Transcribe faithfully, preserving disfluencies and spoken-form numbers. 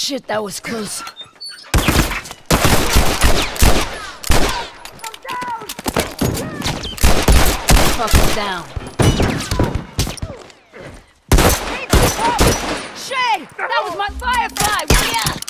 Shit, that was close. Fuck him down. Shay! That was my Firefly! Will ya?